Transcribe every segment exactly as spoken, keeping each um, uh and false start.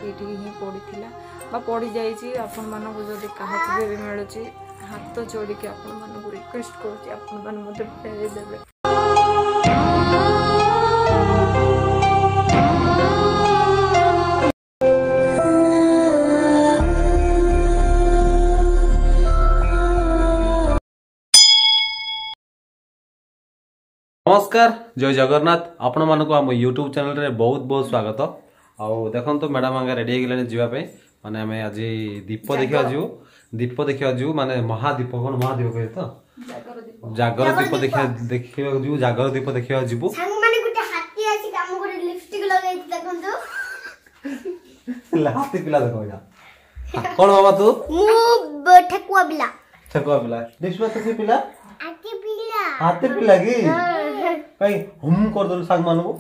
ये ही पड़ा बा पड़ जाइए आपण मानक जदि क्या भी मिलूँ हाथ जोड़ी के आपण मानक रिक्वेस्ट करुँच आपण मैंने मत फेर देवे। नमस्कार जय जगन्नाथ आपण मानक आम यूट्यूब चैनल रे बहुत बहुत स्वागत। आउ देखो तो मैडम आगे रेडी हो जावाई माने आम आज दीप देखा जीव दीप देखा जीव माने महादीप कौन महादीप कहे तो जागर दीप देखा देखा जीव जागर दीप देखा जीव हाथी पिला देखो कौन बाबा तू ठेकुआ पिला ठेकुआ पिला देखो तो पिला हाथी पिला हाथी पिला की कहीं हम कर दो सांग मान को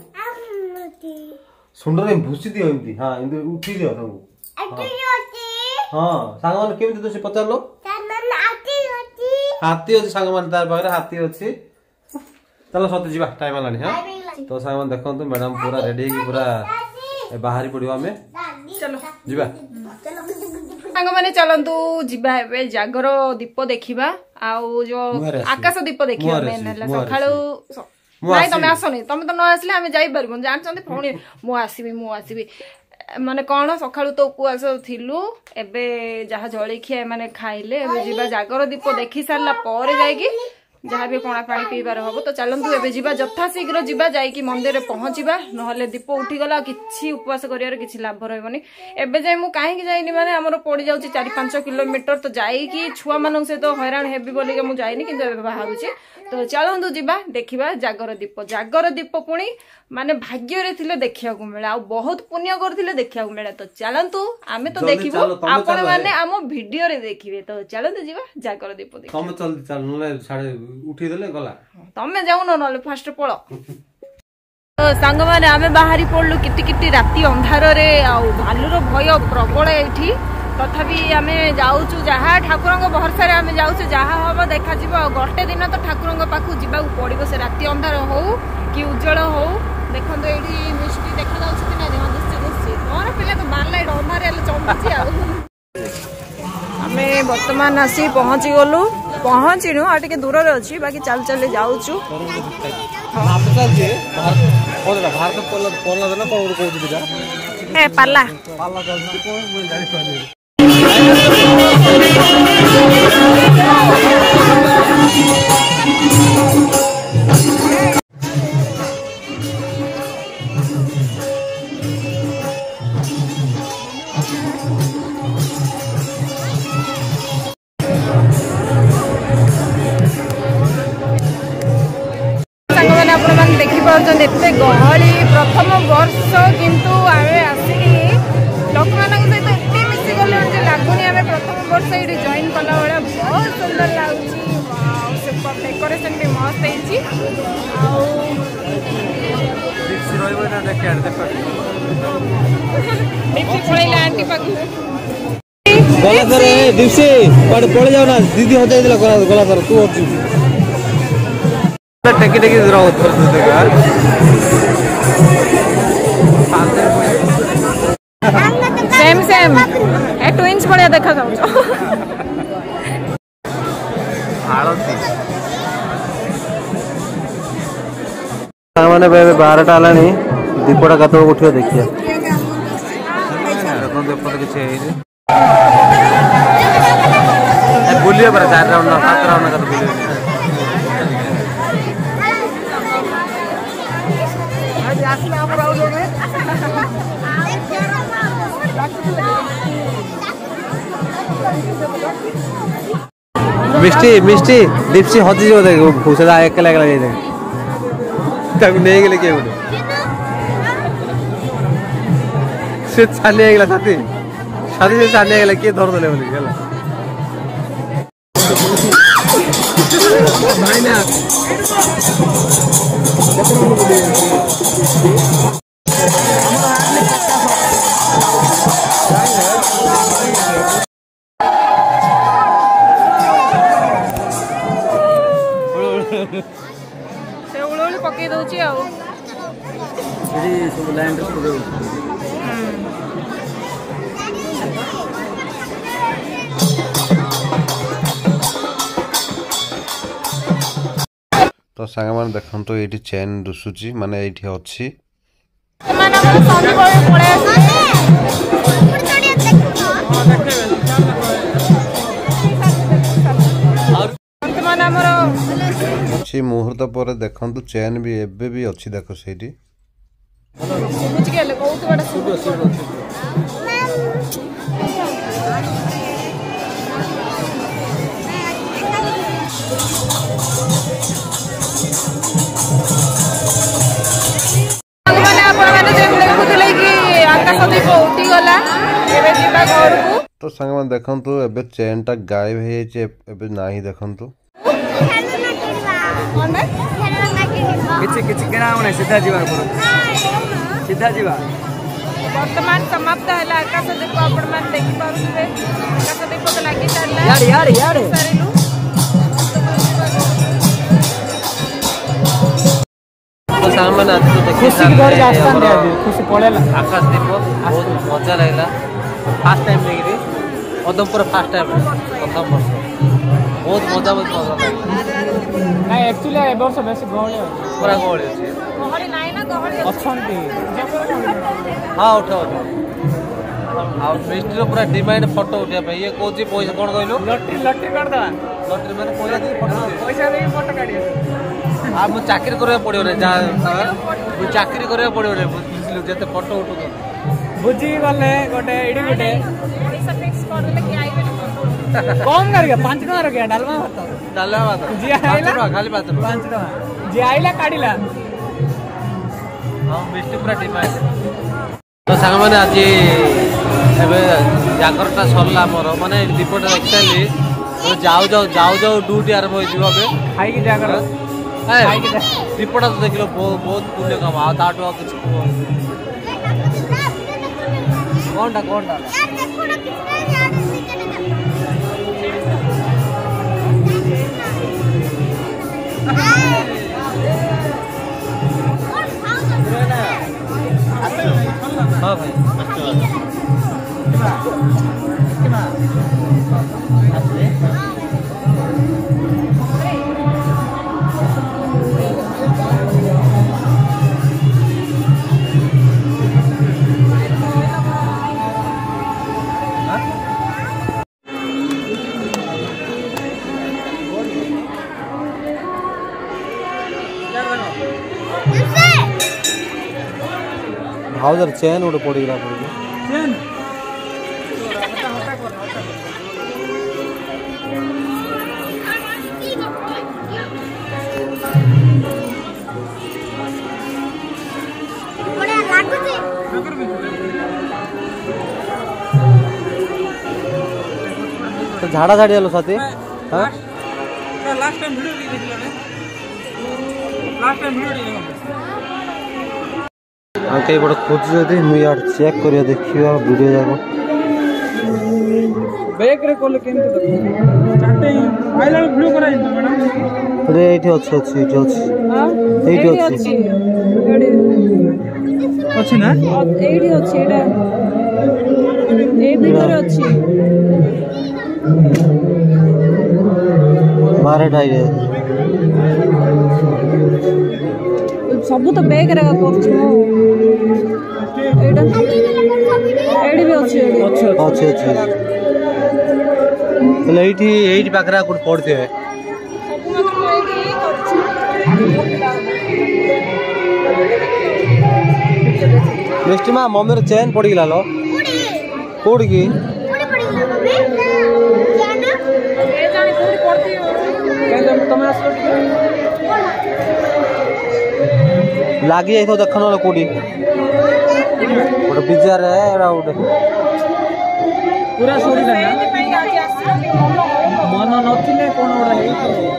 सुंदर भूसी दियो एमती हां एमती उठी दियो तुमको हां सांग मान केमती तो से पचार लो हाथी हाथी हाथी अछि सांग मान तार पाखरे हाथी अछि चलो सते जीवा टाइम आलानी हां तो सांग मान देखो तो मैडम पूरा रेडी की पूरा बाहरी पड़ियो हमें चलो जीवा सांग माने चलंतु जीवा हेबे जागर दीप देखिबा आउ जो आकाश दीप देखिबा मेन हला सखाळू नहीं तुम आसनी तुम तो न आसले आम जापर जानते पुणी मु आसबि मु आसबि माने कौन सकाळू तो उपवास थिलु एबे जहा जळिखिया माने खाइले एबे जीवा जागर दीप देखि सारला पर जाइकी जहाँ भी पणा पानी पीबार हम तो चलतु एबे जीवा यथा शीघ्र जीवा जाइकी मंदिर रे पहुँचीबा नहले दीप उठीगला किछि उपवास करियार किछि लाभ रहबनी एबे जाय मु काहे जाइनी माने हमर पड़ी जाउची चार पाँच किलोमीटर तो जाइकी छुआ मानन से तो हैरान हेबी बोली के मु जाइनी किंतु एबे बाहारुची तो चलतु जीवा देखिबा जागर दीप जागर दीप पुणी माने भाग्य रे थिले देखिया को मिले आ बहुत पुण्य करथिले देखिया को मिले तो चलतु आमे तो देखिबो आपण माने हम वीडियो रे देखिबे तो चलतु जीवा जागर दीप देख तमे चल चल नले साडे उठी देले गला तमे जाउ न नले फास्ट पळो तो संग माने आमे बाहरी पड़लु किटी किटी राती अंधार रे आ भालुर भय प्रबल एठी तथापि आमे जाउचु जहा ठाकुरंग भरसा रे आमे जाउचु जहा हबो देखा जिवो गोटे दिन तो ठाकुरंग पाखु जिबा पड़िबो से राती अंधार हो कि उज्जवल हो देखंतो एठी मिष्टी देखा जाउछ कि ना देखा दृश्य दृश्य मोर पिला तो बार लाइट अंधार रे चमकुची आ आमे वर्तमान आसी पहुंची गलु पहुंचिनु आ टिके दूर रे अछि बाकी चल चल जाउचु आप चल जे भारत भारत पोला पोला ना कोन कोन दिगा ए पाला पाला चल कोन बोल जाई पाले देखिए गहली प्रथम वर्ष किंतु आमे आसिक लोक मान सहित एत मिसी गले लगुनि आम प्रथम वर्ष ये जॉइन कला भाया बहुत सुंदर लगुच डेकोरेशन भी मस्त पड़ेगा आंटी पाखु गला सर दिवसे पड़े जाओ ना दीदी हो जाए गला सर तू अच्छी टेकी टेकी सेम सेम ए ट्विन्स बढ़िया देखा जाउछ आळती माने बारह आलानी दीपटा कत उठियो देखिए बुलियो पर चार राउंड सात राउंड कत बुलियो मिष्टी मिष्टी दीप्सी हजी जो देख भूसदा एक लग लगे देख तब नहीं गेले के बोले से छाने गेला साथी साथी से छाने गेला के धर देले बोले गेला भाई ना से उळोली पके दउची आ एडी सब लाइन रे तो सांग मैंने देखो तो ये चेन दुसुची माने ये अच्छी अच्छी मुहूर्त पर देखो चेन भी एबे भी अच्छी देखो से तो संग में देखंतु एबे चेन टा गायब हे जे एबे नाही देखंतु किछि किछि केना होने सीधा जीवा सीधा जीवा वर्तमान समाप्त है आकाश दीप आपण मान देखि पारुबे आकाश दीप तो लागि चालला यार यार यार तो सामान आज तो देखि खुशी घर रास्ता दे अभी खुशी पड़ेला आकाश दीप बहुत मजा लागला फर्स्ट टाइम देखि अदमपुर फर्स्ट टाइम प्रथम वर्ष बहुत मजा बहुत मजा लागला नहीं एक्चुअली ए वर्ष बेसी गहळे पूरा गहळे अछि गहळे नाही ना गहळे अछंती हां उठो उठो आ मिस्टर पूरा डिमांड फोटो उठिया पे ये कोची पैसा कोन कहलो लॉटरी लॉटरी कर दवा लॉटरी माने पैसा दे फोटो पैसा दे फोटो काढी आ मु चाकरी करे पड़ियो रे जा मु चाकरी करे पड़ियो रे बुझिलु जते फोटो उठो बुझी गले गोटे एडी गोटे पैसा फिक्स कर देले कि आइबे कौन कर गया पाँच टका रखे डालमा भात डालमा भात जी आइला खाली भात पाँच टका जी आइला काढिला हां मिस्टर पूरा डिमांड तो सांग माने आज एबे जागरटा सरला मोर माने रिपोर्ट एक्चुअली तो जाओ जाओ जाओ जाओ ड्यूटी आरंभ होई जीवा बे खाई की जागर खाई की रिपोर्ट तो देखलो बहुत बहुत पुण्य काम आ ताटो कुछ कोनटा कोनटा हां भाई भाउजर चेन उड़े पड़ी गला पड़ी चेन तो झाड़ा झाड़ी आलो साथी हां लास्ट टाइम वीडियो देखिला ने लास्ट टाइम वीडियो देखिला आके बड़ खोज जदी मु यार चेक करिया देखियो वीडियो जाको बैक रे कोले केन तो स्टार्टिंग आइला वीडियो करा इन मैडम अरे एठी अछि अछि एठी अछि हां एठी अछि एडी अछि ना एडी अछि एडा ए भीतर अछि बारे ढाई रे सब तो बैग रे करछु एडा एडी भी अछि एडी अच्छा अच्छा अच्छा तो एठी एठी पाकरा कुड पड़ते है सब मतलब एडी करछु मिस्टी मा मम्मी रे चेन पड़ी गेला लो कोड की कोडी पड़ी गेला मम्मी जाना ए जानी कोडी पड़ती के जब तुम आसलो लागी जाई तो देखनो कोडी ओडे बिजार है एरा ओडे पूरा सोरी ना मन नथिले कोन ओडा हेई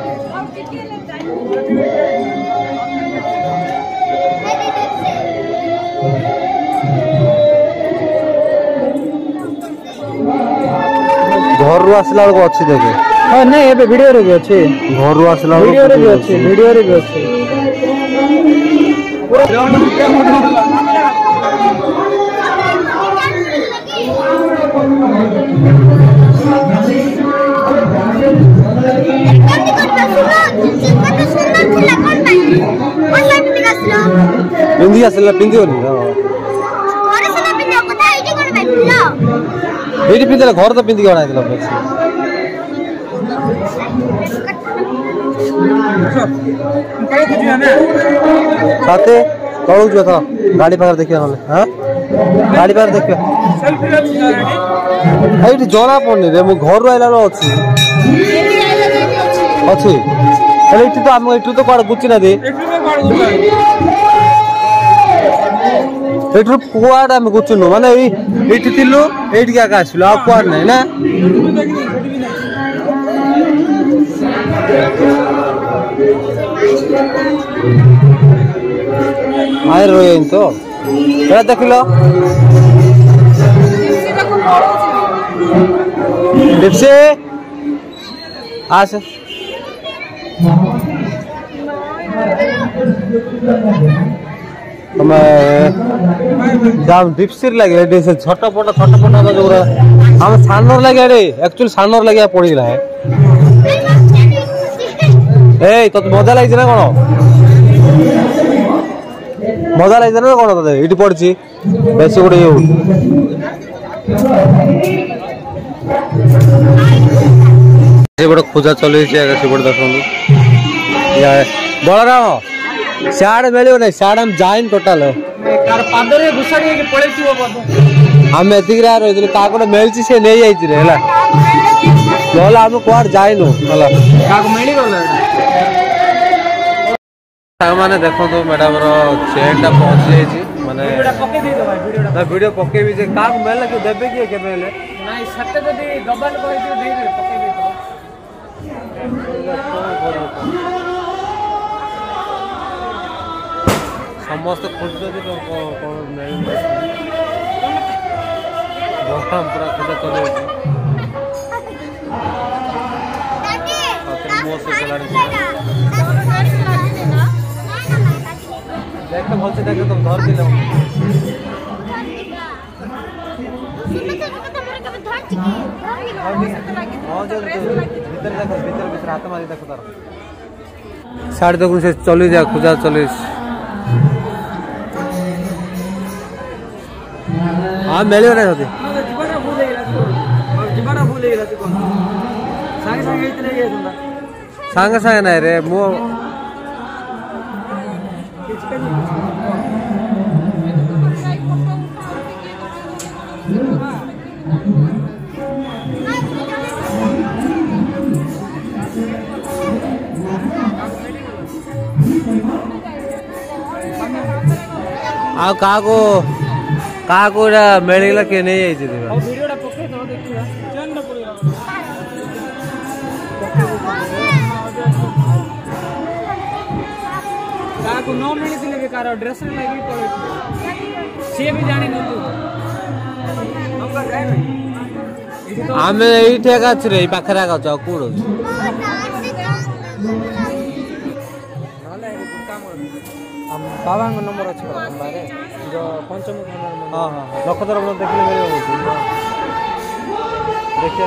घर रु आसला को अच्छी देखे हां नहीं एबे वीडियो रे भी अछि घर रु आसला वीडियो रे भी अछि वीडियो रे भी अछि कति करता सुनो कति सुंदर ଆସିଲା ପିନ୍ଧିବନି ଏଇଠି ପିନ୍ଧିଲେ ଘର ତ ପିନ୍ଧିକି ଅଣା ହେଇଥିଲା ସାଥେ ତଳକୁ ଯିବା ତ ଗାଡି ପାଖରେ ଦେଖିବା ନହେଲେ ହଁ ଗାଡି ପାଖରେ ଦେଖିବା ଏଇଠି ଜଣା ପଡୁନି ରେ ମୁଁ ଘରୁ ଆଇଲା ବେଳେ ଅଛି ଅଛି ହେଲେ ଏଠି ତ ଆମ ଏଠୁ ତ କୁଆଡେ ଗୁଚି ନାହାନ୍ତି ଏଠୁ କୁଆଡେ ଆମେ ଗୁଚୁନୁ ମାନେ ଏଇ ଏଇଠି ଥିଲୁ ଏଇଠିକି ଆକା ଆସିଲୁ ଆଉ କୁଆଡେ ନାହିଁ ନା ଆଏ ରହି ତ ଏଇଟା ଦେଖିଲ डिप्सी आस डिप्सी लगे छोट पट छोट पट जो आम सानर लगे एक्चुअली सानर लगे पड़गला है ए तो मजा लगी ना कौन मजा लगी ना कौन ते ये पड़ी बेस गोटे खोजा चल बलराम सियाड़े मिल ना सियाड़े हम जाइन टोटाल आम एति रही क्या मिली सी नहीं जाइए आम कौड़ जाइनु मैंने देखो मैडम चेन टा पहुंची जाइए माने वीडियो पकेबी जे का मेल कि देबे कि के मेल नाही सत्य जदी डबल कहि दियो दे दे पकेबी तो समस्त खोज दे तो कोन मेल बहुत पूरा खोज चले दादी मोर से चला देख तो बहुत से देख तुम धर दिलो साढ़े तक से चली जा खुजा चलीस हाँ मिले ना सांगे सांगे ना रे मु आ का को का को मिलला के नहीं आई थी वीडियोटा पके तो देखिया चन न पड़िया का को न मिली दिले के कार ड्रेस लागी पड़े से भी जानि न हम का जाय आमे एई ठेका छ रे पाखरा का छ कोड बाबा नंबर अच्छे जो पंचम हाँ हाँ लक्षधर देखने देखिए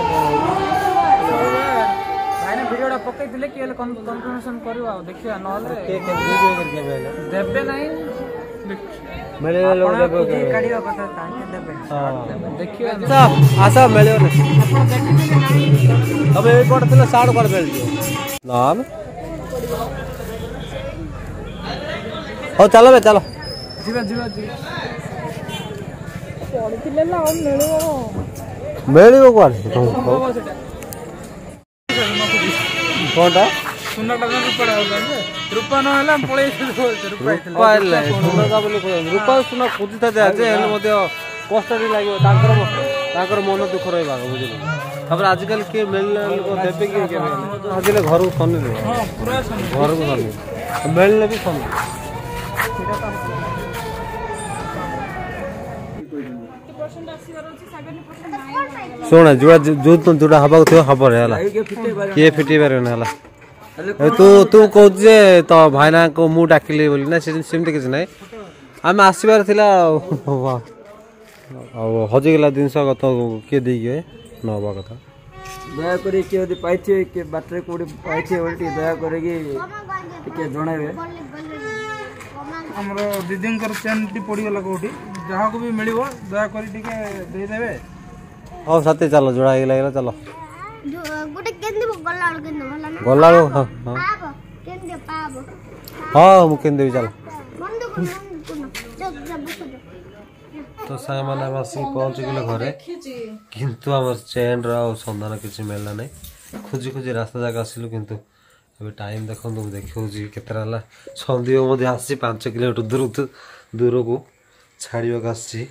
भाई वीडियोटा पकई दिले कि कन्फर्मेशन करवा देखिए नले देबे नहीं मिले काढिया कथा तांके देबे हां देखिए आशा मिले तब ए पड़थिला साड कर बेल नाम हो चलो बे चलो जीवा जीवा जी पड़ी थिले ना हम मिलियो मिलियो कोन कोनटा सुनटा ना पड़ा होगा रुपा न हला पळे रुपा इला सुना का बोली रुपा सुना खुदिता दे जे हेले मध्ये कष्टरी लागियो ताकर ताकर मन दुख रहबा बुझिलो खबर आजकल के मिल को देबे के के आजले घर को सन्नी हां पूरा सन्नी घर को सन्नी मिलले भी सन्नी सुन जो जो तुम जोड़ा हबा थे हबर है के फिटी बारे ना तू तू कहू जे तो भाईना को मु डाकिली बोली ना सेमती किछ नै आम आसीबार थिला हजि गेला दिनस कत के दी गए नबा कथा दया करी के यदि पाइछे के बाटरे कोडी पाइछे ओल्टी दया करी के के जणावे आमर दीदी चेन टी पड़गला कौटी जहाँ को भी मिल दयाकोरी देदेवे हाँ साथी चलो जोड़ा ही लगेगा चलो गोटे केंदे गल्ला केंदे भला ना गल्ला हां हां पाबो केंदे पाबो हां मु केंदे भी चलो बंद कर बंद कर चल चल बस तो साय माने आसी पहुंच गेले घरे किंतु हमर चेन रा संधान किछि मिलला नै खोजी खोजी रास्ता जाक आसिलु किंतु अबे टाइम देखो तुम देखो जी केतरा ला संधियो मध्ये आसी पाँच किलोमीटर दूर दूर को छाड़ियो आसी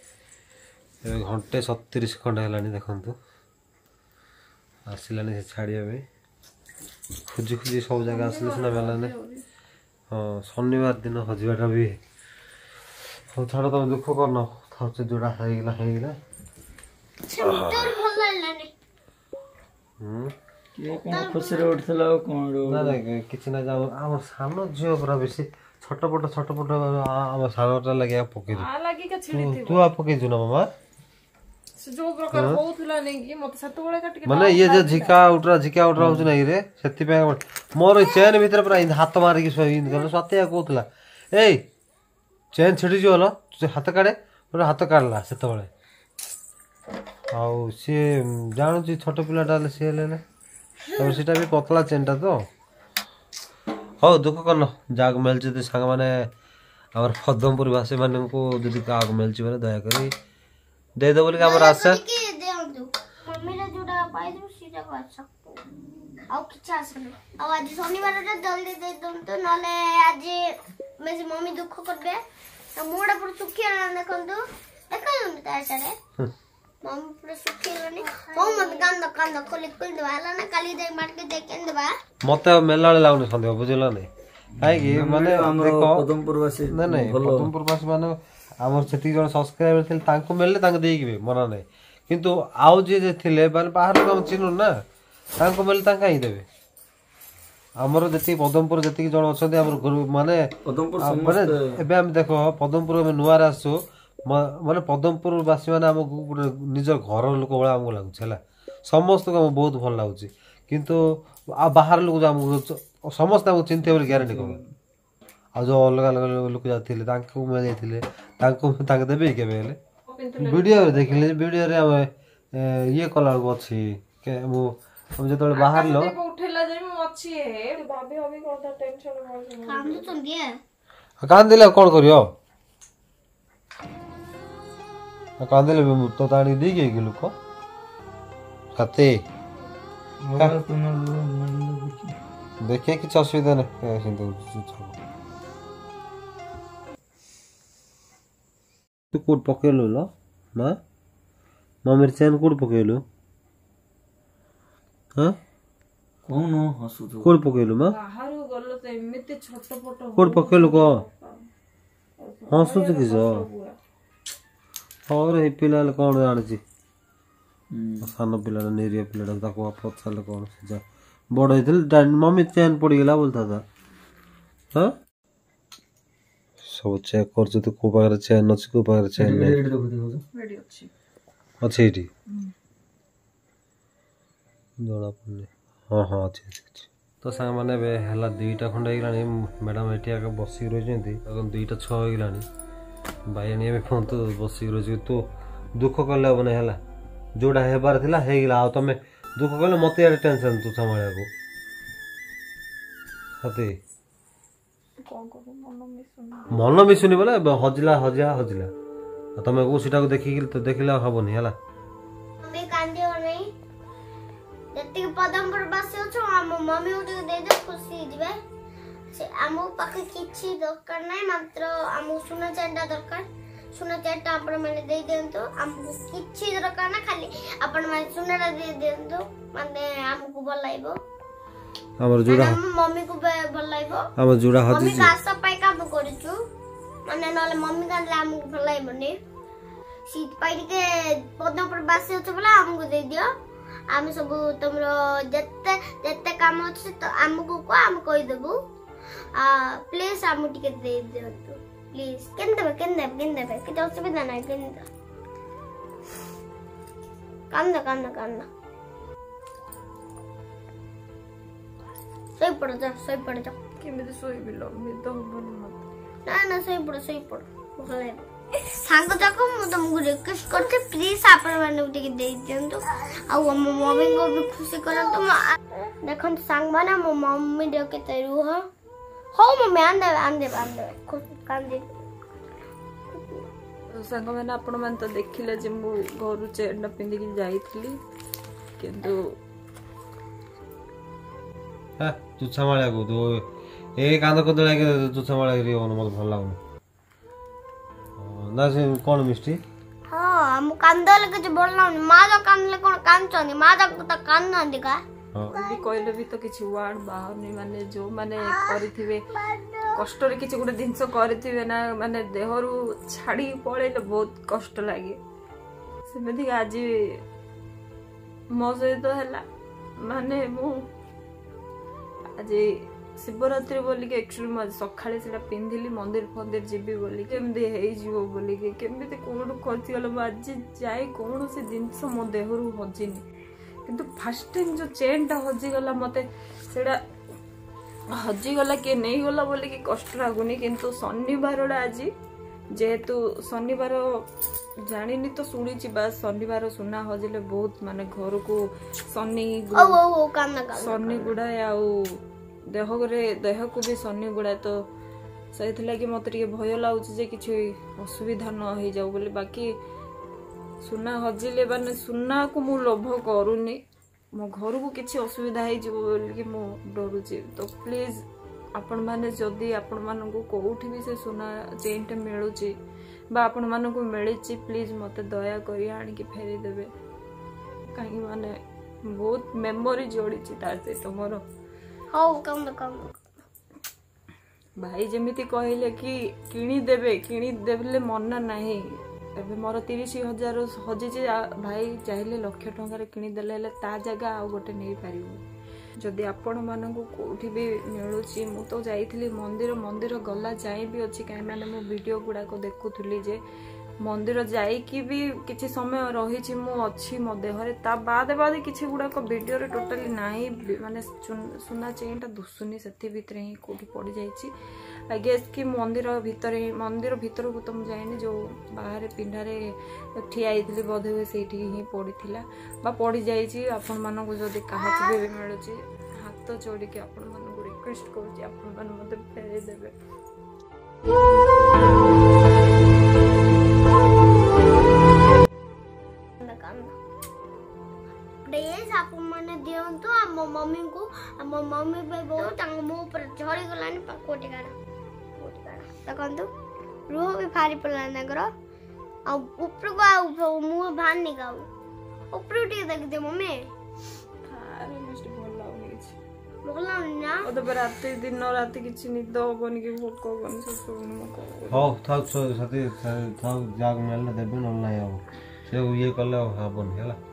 घंटे सत्तीस खंडे हलानी देखंतु आसिलानी से छाड़िया में खोजी खोजी सब जगह आसिले सुना मिलाने हाँ शनिवार दिन हजबाटा भी हाँ छाड़ तुम दुख करना थाचे जोड़ा होइगला होइगला तोर भल लाने हम के कोन खुशी रे उठथला कोन रो ना ना किछि ना जाऊ हमर सानो जियो पूरा बेसी छटपट छटपट हमर सानोटा लगे पके आ लागी के छिड़ी तू आ पके ज ना मामा जो प्रकार होउथला नै कि मत सत्तो बळे काट के माने ये जे झिका उठरा झिका उठरा होछ नै रे सेति पे मोर चेन भीतर पूरा हाथ मार के सोई गलो सत्या कोथला ए चेन छिड़ी जो हलो तू हाथ काडे पूरा हाथ काडला सेत बळे आउ से जानु छी छोट पिला डाले से लेले तो सेटा भी पतला चेनटा तो हो दुख करनो जाग मिलछ ते संग माने हमर पद्मपुर वासी माने को जदी काग मिलछ बले दया करी दे दो बोली हमर आशा के दे दो मम्मी रे जोड़ा पाई दो सीधा कर सकतो आउ किछा आसन आ आज शनिवार रे जल्दी दे दम तो नले आज मे से मम्मी दुख करबे त मोड़ा पर सुखिया देखंतु देखलु न तार सारे मम्मी पूरा सुखियानी मम्मी मत कांद कांद खोली खोल दे वाला ना काली दे मार के दे केन देबा मते मेलाळे लागने संदेह बुझला नै काई कि माने देखो पदमपुर वासी नै नै पदमपुर वासी माने हमर छती जण सब्सक्राइबर थिल तांको मिलले तांको देइबे मना नै किंतु आउ जे जे थिले माने बाहर हम चिनु ना तांको मिलले तांका ही देबे हमर जति पदमपुर जति जण अछते हमर माने पदमपुर माने एबे हम देखो पदमपुर में नुआर आसु माने पदमपुर वासी माने हमको निज घर लोक बळा हमको लागु छला समस्त को बहुत भल लागु किंतु आ बाहर लोक हमको समस्त हमको चिंते बोली गारंटी को आ जो अलग अलग लोक जाथिले तांको में जाथिले तांको तांको देबे के बेले वीडियो देखिले वीडियो रे हम ये कलर को अछि के मु हम जतले बाहर लो उठेला जे मु अछि हे भाभी भाभी कोता टेंशन हो काम तो सुन दिए कान दिले कोन करियो कान दिले तो ताणी दी के गेलु को खाते मोबाइल तुम देखे कि असुविधा नहीं सिंधु तू कोड पकेलु ल ना मम्मी चेन कोड पकेलु हां कोन हसु जो कोड पकेलु म बाहर गलो त एमिते छोट फोटो कोड पकेलु को हसु कि जो और हे पिलाल कोन जानि छी सानो पिला नेरिया पिला ताको पछाले कोन जा बड़ हेतिल मम्मी चेन पड़ी गेला बोलता था हां सब चेक कर तो को पार चेन अछि को पार चेन नै रेडी देखो देखो रेडी अछि अछि एटी जोड़ा पड़ले हां हां अछि अछि तो संग माने बे हला दुईटा खंड हे गेलानी मैडम एटी आके बसी रहि जंती अगन दुईटा छ हे गेलानी भाईनी में फोन तो बसी रहि तो दुख करले बने हला जोड़ा हेबार थिला हे गेला आ तमे दुख करले मते यार टेंशन तू संभाळा को हते कोन को मन मिसुन मन मिसुनी बोले हजला हजा हजला तमे को सीटा को देखि तो देखिला हबनी हला मम्मी कांदियो नहीं जति पदमपुर बसे छ हम मम्मी उठ दे दे खुशी दिबे से हमो पाखे किछि दरकार नै मात्र हमो सुना चंडा दरकार सुना चंडा आपण माने दे देंतो हमको किछि दरकार ना खाली आपण माने सुना दे देंतो माने हमको भल लाइबो हमर जुड़ा मम्मी को भल लाइबो हमर जुड़ा हजी मम्मी का सब पाई काम करछु माने नले मम्मी का हमको भल लाइबो ने सीट पाई के पदमपुर बसे छ बोला हमको दे दियो हम सब तुमरो जत्ते जत्ते काम अछि तो हमको को हम कहि देबो आ प्लीज हम टिके दे दियो तो प्लीज केन देबे केन देबे केन देबे कि तो सुविधा नै केन दे कांदा कांदा कांदा सोई पड़ जा सोई पड़ जा केमिति सोई बिलो निद होबनी मत ନା ନା ଶୋଇପଡ଼ ଶୋଇପଡ଼ ଭଲ ଲାଗିବ। ସାଙ୍ଗ ଯାକ ମୁଁ ତମକୁ ରିକ୍ୱେଷ୍ଟ କରୁଛି ପ୍ଲିଜ ଆପଣ ମାନଙ୍କୁ ଟିକେ ଦେଇ ଦିଅନ୍ତୁ ଆଉ ମୋ ମମିଙ୍କୁ ବି ଖୁସି କରନ୍ତୁ। ଦେଖନ୍ତୁ ସାଙ୍ଗମାନେ ମୋ ମମି ଦେହ କେତେ ରୁହ। ହଉ ମମି ଆଣିଦେବେ ଆଣିଦେବେ ଆଣିଦେବେ କାନ୍ଦି ସାଙ୍ଗମାନେ ଆପଣମାନେ ତ ଦେଖିଲେ ଯେ ମୁଁ ଘରୁ ଚେନ୍ଟା ପିନ୍ଧିକି ଯାଇଥିଲି କିନ୍ତୁ ତୁ ସମ୍ଭାଳିବାକୁ ତୁ ଏ କାନ୍ଦ କଦଳା ତୁ ସମ୍ଭାଳିକି ମତେ ଭଲ ଲାଗୁନି ନା ସେ କଣ ମିଷ୍ଟି। ହଁ ମୁଁ କାନ୍ଦିଲେ କିଛି ଭଲ ଲାଗୁନି। ମା ଯାକ କାନ୍ଦିଲେ କଣ କାନ୍ଦୁଛନ୍ତି ମା ଯାକ ତ କାନ୍ଦୁନାହାନ୍ତି କା ବି କହିଲେ ବି ତ କିଛି ୱାର୍ଡ ବାହାରୁନି। ମାନେ ଯୋଉମାନେ କରିଥିବେ କଷ୍ଟରେ କିଛି ଗୋଟେ ଜିନିଷ କରିଥିବେ ନା ମାନେ ଦେହରୁ ଛାଡିକି ପଳେଇଲେ ବହୁତ କଷ୍ଟ ଲାଗେ। ସେମିତି ଆଜି ମୋ ସହିତ ହେଲା ମାନେ ମୁଁ ଆଜି ଶିବରାତ୍ରି ବୋଲିକି ଆକ୍ଚୁଆଲି ମୁଁ ଆଜି ସକାଳେ ସେଟା ପିନ୍ଧିଲି ମନ୍ଦିର ଫନ୍ଦିର ଯିବି ବୋଲି କେମିତି ହେଇଯିବ ବୋଲିକି କେମିତି କୋଉଠୁ ଖସିଗଲା। ମୁଁ ଆଜି ଯାଇ କୌଣସି ଜିନିଷ ମୋ ଦେହରୁ ହଜିନି କିନ୍ତୁ ଫାର୍ଷ୍ଟ ଟାଇମ୍ ଯୋଉ ଚେନ୍ଟା ହଜିଗଲା ମତେ ସେଟା ହଜିଗଲା କିଏ ନେଇଗଲା ବୋଲିକି କଷ୍ଟ ଲାଗୁନି। କିନ୍ତୁ ଶନିବାରଟା ଆଜି ଯେହେତୁ ଶନିବାର ଜାଣିନି ତ ଶୁଣିଛି ବାସ୍ ଶନିବାର ସୁନା ହଜିଲେ ବହୁତ ମାନେ ଘରକୁ ଶନି ଶନି ଗୁଡାଏ ଆଉ ଦେହରେ ଦେହକୁ ବି ଶନି ଗୁଡାଏ ତ ସେଇଥିଲାଗି ମତେ ଟିକେ ଭୟ ଲାଗୁଛି ଯେ କିଛି ଅସୁବିଧା ନ ହେଇଯାଉ ବୋଲି। ବାକି ସୁନା ହଜିଲେ ମାନେ ସୁନାକୁ ମୁଁ ଲୋଭ କରୁନି ମୋ ଘରକୁ କିଛି ଅସୁବିଧା ହେଇଯିବ ବୋଲିକି ମୁଁ ଡରୁଛି। ତ ପ୍ଲିଜ ଆପଣମାନେ ଯଦି ଆପଣମାନଙ୍କୁ କୋଉଠି ବି ସେ ସୁନା ଚେନ୍ଟା ମିଳୁଛି ବା ଆପଣମାନଙ୍କୁ ମିଳିଛି ପ୍ଲିଜ ମତେ ଦୟାକରି ଆଣିକି ଫେରିଦେବେ କାହିଁକି ମାନେ ବହୁତ ମେମୋରି ଯୋଡ଼ିଛି ତା ସହିତ ମୋର। ହଉ କାନ୍ଦ କାନ୍ଦ ଭାଇ ଯେମିତି କହିଲେ କି କିଣିଦେବେ କିଣିଦେଲେ ମନା ନାହିଁ। ଏବେ ମୋର ତିରିଶ ହଜାର ହଜିଛି ଭାଇ ଚାହିଁଲେ ଲକ୍ଷ ଟଙ୍କାରେ କିଣିଦେଲେ ହେଲେ ତା ଜାଗା ଆଉ ଗୋଟେ ନେଇପାରିବ। ଯଦି ଆପଣମାନଙ୍କୁ କୋଉଠି ବି ମିଳୁଛି ମୁଁ ତ ଯାଇଥିଲି ମନ୍ଦିର ମନ୍ଦିର ଗଲା ଯାଇ ବି ଅଛି କାହିଁକି ମାନେ ମୁଁ ଭିଡ଼ିଓ ଗୁଡ଼ାକ ଦେଖୁଥିଲି ଯେ ମନ୍ଦିର ଯାଇକି ବି କିଛି ସମୟ ରହିଛି ମୁଁ ଅଛି ମୋ ଦେହରେ ତା ବାଦେ ବାଦେ କିଛି ଗୁଡ଼ାକ ଭିଡ଼ିଓରେ ଟୋଟାଲି ନାହିଁ ମାନେ ସୁନା ଚେନ୍ଟା ଦୁଶୁନି ସେଥି ଭିତରେ ହିଁ କୋଉଠି ପଡ଼ିଯାଇଛି। ଆଇ ଗେସ୍ କି ମନ୍ଦିର ଭିତରେ ମନ୍ଦିର ଭିତରକୁ ତ ମୁଁ ଯାଇନି ଯୋଉ ବାହାରେ ପିଣ୍ଡାରେ ଠିଆ ହେଇଥିଲି ବୋଧେ ହୁଏ ସେଇଠି ହିଁ ପଡ଼ିଥିଲା ବା ପଡ଼ିଯାଇଛି। ଆପଣମାନଙ୍କୁ ଯଦି କାହାକୁ ବି ମିଳୁଛି ହାତ ଯୋଡ଼ିକି ଆପଣମାନଙ୍କୁ ରିକ୍ୱେଷ୍ଟ କରୁଛି ଆପଣମାନେ ମୋତେ ଫେରେଇ ଦେବେ। ଆପଣ ମାନେ ଦିଅନ୍ତୁ ଆମ ମମିଙ୍କୁ ଆମ ମମି ବହୁତ ତାଙ୍କ ମୋ ଉପରେ ଝଡ଼ିଗଲାଣି କୋଟି କାଣ ଦେଖନ୍ତୁ ରୁହ ବି ବାହାରି ପଡ଼ିଲାଣି ତାଙ୍କର ଆଉ ଉପରକୁ ଆଉ ମୁହଁ ବାହାରିନି ଆଉ ଉପରକୁ ଟିକେ ଦେଖିଦିଅ ମମି ଭଲ ଲାଗୁନି ନା ରାତି ଦିନ ରାତି କିଛି ନିଦ ହବନି କି ଭୋକ ହବନି ହଉ ଥାଉ ସାଥୀ ଥାଉ ଯାହାକୁ ମିଳିଲେ ଦେବେ ନହେଲେ ନାହିଁ ଆଉ ସେ ଇଏ କଲେ ଆଉ ହବନି ହେଲା।